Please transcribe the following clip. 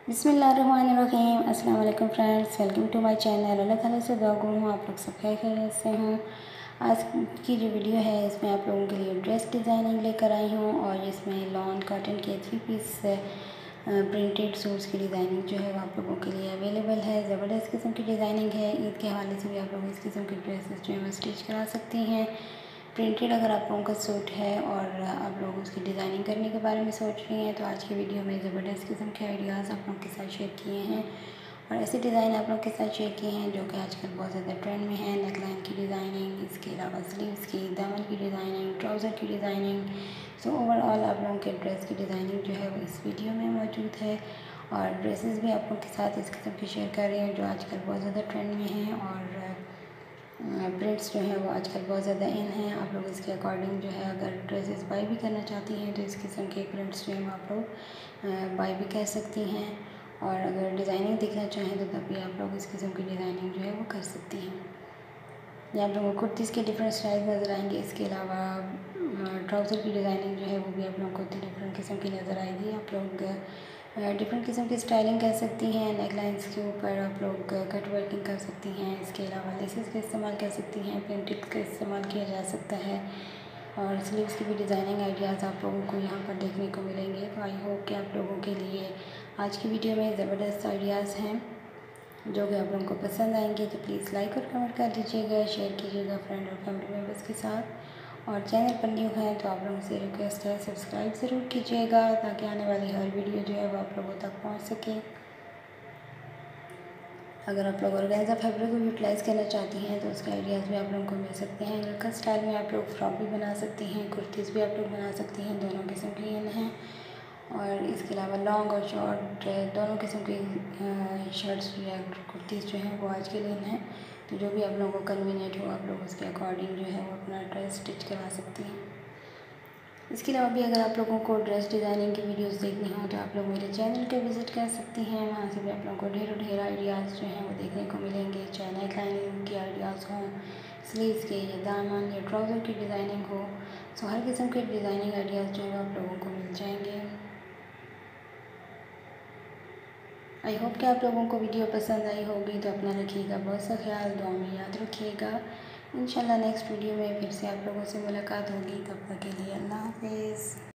बिस्मिल्लाहिर्रहमानिर्रहीम। अस्सलाम वालेकुम friends, welcome to my channel. Allah ताला से दुआ हूँ आप लोग सब खैरियत से हों। आज की जो वीडियो है इसमें आप लोगों के लिए ड्रेस डिज़ाइनिंग लेकर आई हूँ और इसमें लॉन कॉटन के 3 पीस प्रिंटेड सूट्स की डिज़ाइनिंग जो है वो आप लोगों के लिए अवेलेबल है। ज़बरदस्त किस्म की डिज़ाइनिंग है। ईद के हवाले से भी आप लोग इस किस्म की ड्रेसेस जो है वो स्टिच करा सकती हैं। प्रिंटेड अगर आप लोगों का सूट है और आप लोग उसकी डिज़ाइनिंग करने के बारे में सोच रही हैं तो आज की वीडियो में ज़बरदस्त किस्म के आइडियाज़ आप लोगों के साथ शेयर किए हैं और ऐसे डिज़ाइन आप लोगों के साथ शेयर किए हैं जो कि आजकल बहुत ज़्यादा ट्रेंड में है। नेकलाइन की डिज़ाइनिंग, इसके अलावा स्लीव्स की, दामन की डिज़ाइनिंग, ट्राउज़र की डिज़ाइनिंग। सो ओवरऑल आप लोगों के ड्रेस की डिज़ाइनिंग जो है वो इस वीडियो में मौजूद है और ड्रेसेस भी आप लोगों के साथ इस किस्म की शेयर कर रहे हैं जो आजकल बहुत ज़्यादा ट्रेंड में हैं और प्रिंट्स जो है वो आजकल बहुत ज़्यादा इन हैं। आप लोग इसके अकॉर्डिंग जो है अगर ड्रेसेस बाय भी करना चाहती हैं तो इस किस्म के प्रिंट्स जो हैं आप लोग बाय भी कर सकती हैं और अगर डिज़ाइनिंग देखना चाहें तो तब भी आप लोग इस किस्म की डिज़ाइनिंग जो है वो कर सकती हैं। यहाँ आप लोगों को कुर्तीज़ के डिफरेंट स्टाइल नज़र आएंगे। इसके अलावा ट्राउज़र की डिज़ाइनिंग जो है वो भी आप लोगों को डिफरेंट किस्म की नज़र आएगी। आप लोग डिफरेंट किस्म की स्टाइलिंग कर सकती हैं। नेकलाइंस के ऊपर आप लोग कट वर्किंग कर सकती हैं। इसके अलावा लेसेस का इस्तेमाल कर सकती हैं। प्रिंटेड का इस्तेमाल किया जा सकता है और स्लीव्स की भी डिज़ाइनिंग आइडियाज़ आप लोगों को यहाँ पर देखने को मिलेंगे। तो आई होप कि आप लोगों के लिए आज की वीडियो में ज़बरदस्त आइडियाज़ हैं जो कि आप लोगों को पसंद आएंगे। तो प्लीज़ लाइक और कमेंट कर दीजिएगा, शेयर कीजिएगा फ्रेंड और फैमिली मेम्बर्स के साथ और चैनल पर न्यू हैं तो आप लोगों से रिक्वेस्ट है सब्सक्राइब ज़रूर कीजिएगा ताकि आने वाली हर वीडियो जो है वो आप लोगों तक पहुंच सके। अगर आप लोग ऑर्गेन्जा फैब्रिक को यूटिलाइज़ करना चाहती हैं तो उसके आइडियाज़ भी आप लोगों को मिल सकते हैं। लड़का स्टाइल में आप लोग फ्रॉक भी बना सकती हैं, कुर्तीज़ भी आप लोग बना सकती हैं, दोनों किस्म की इन हैं। और इसके अलावा लॉन्ग और शॉर्ट दोनों किस्म की शर्ट्स या कुर्तीज़ जो हैं वो आज के लिए हैं। तो जो भी आप लोगों को कन्वीनियंट हो आप लोग उसके अकॉर्डिंग जो है वो अपना ड्रेस स्टिच करा सकती हैं। इसके अलावा भी अगर आप लोगों को ड्रेस डिज़ाइनिंग की वीडियोस देखनी हो तो आप लोग मेरे चैनल पे विज़िट कर सकती हैं। वहाँ से भी आप लोगों को ढेर आइडियाज़ जो हैं वो देखने को मिलेंगे, चाहे नेकलाइन के आइडियाज़ हों, स्लीव्स के या दामन या ट्राउज़र की डिज़ाइनिंग हो। सो हर किस्म के डिज़ाइनिंग आइडियाज़ जो है आप लोगों को मिल जाएंगे। आई होप कि आप लोगों को वीडियो पसंद आई होगी। तो अपना रखिएगा बहुत सा ख्याल, दुआ में याद रखिएगा। इंशाल्लाह नेक्स्ट वीडियो में फिर से आप लोगों से मुलाकात होगी। तब तक के लिए अल्लाह हाफिज़।